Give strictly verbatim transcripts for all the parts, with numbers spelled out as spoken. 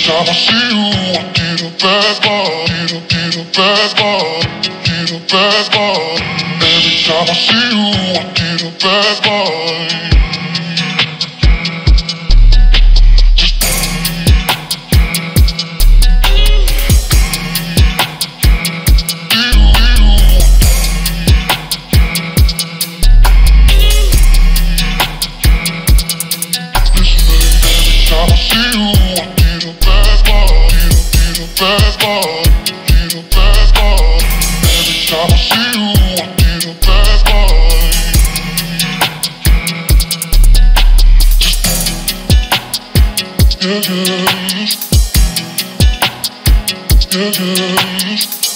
time I see you, I get a bad vibe, get a, get a bad vibe, get a bad vibe. Every time I see you, I get a bad vibe. Time I see you, I get a bad vibe, get a, get a bad vibe, get a bad vibe. Every time I see you, I get a bad vibe. Just, yeah, yeah, yeah, yeah.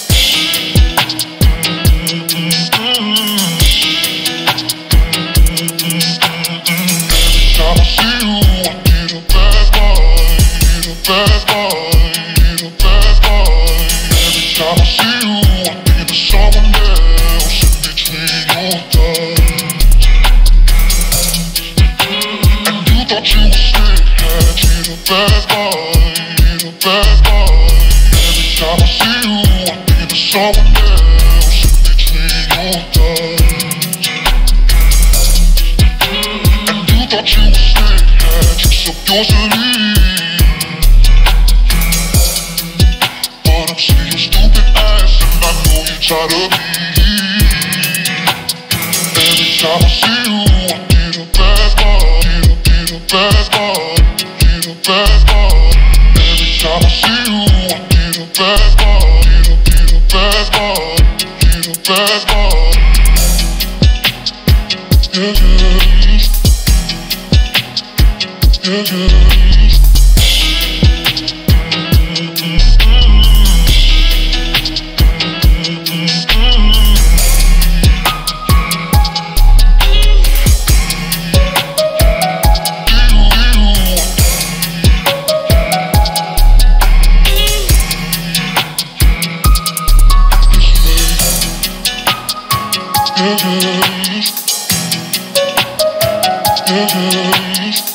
Time I see you, I get a bad vibe, get a bad vibe, get a bad vibe. Every time I see you, I think of someone else in between your thighs. And you thought you were slick, had get a bad vibe, get a bad vibe. Every time I see you, I think of someone else in between your thighs. And you thought you were slick, had tricks up your sleeve. But I'm seeing your stupid ass, and I know you're tired of me. Every time I see you, I get a bad vibe, get a, get a bad vibe, get a bad vibe. Every time I see you, I get a bad vibe, get a, get a bad vibe, get a bad vibe. Yeah, yeah, yeah, yeah. Yeah, yeah, yeah, yeah.